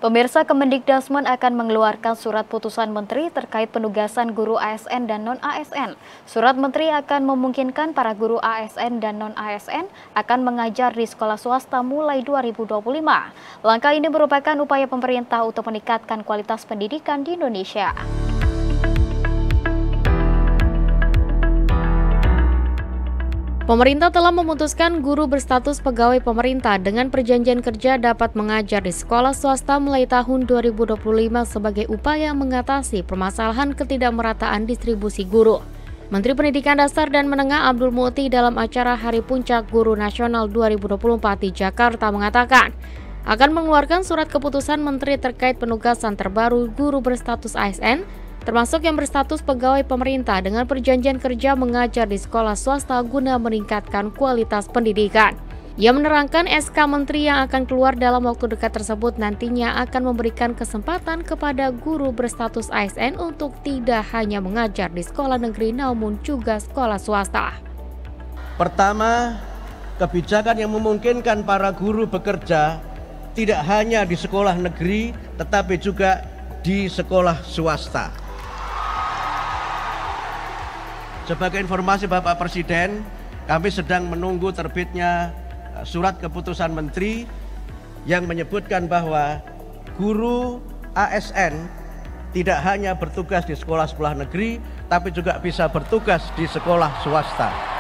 Pemirsa, Kemendikbudrismen akan mengeluarkan surat putusan Menteri terkait penugasan guru ASN dan non-ASN. Surat Menteri akan memungkinkan para guru ASN dan non-ASN akan mengajar di sekolah swasta mulai 2025. Langkah ini merupakan upaya pemerintah untuk meningkatkan kualitas pendidikan di Indonesia. Pemerintah telah memutuskan guru berstatus pegawai pemerintah dengan perjanjian kerja dapat mengajar di sekolah swasta mulai tahun 2025 sebagai upaya mengatasi permasalahan ketidakmerataan distribusi guru. Menteri Pendidikan Dasar dan Menengah Abdul Muti dalam acara Hari Puncak Guru Nasional 2024 di Jakarta mengatakan akan mengeluarkan surat keputusan Menteri terkait penugasan terbaru guru berstatus ASN termasuk yang berstatus pegawai pemerintah dengan perjanjian kerja mengajar di sekolah swasta guna meningkatkan kualitas pendidikan. Ia menerangkan SK Menteri yang akan keluar dalam waktu dekat tersebut nantinya akan memberikan kesempatan kepada guru berstatus ASN untuk tidak hanya mengajar di sekolah negeri namun juga sekolah swasta. Pertama, kebijakan yang memungkinkan para guru bekerja tidak hanya di sekolah negeri tetapi juga di sekolah swasta. Sebagai informasi Bapak Presiden, kami sedang menunggu terbitnya surat keputusan Menteri yang menyebutkan bahwa guru ASN tidak hanya bertugas di sekolah-sekolah negeri, tapi juga bisa bertugas di sekolah swasta.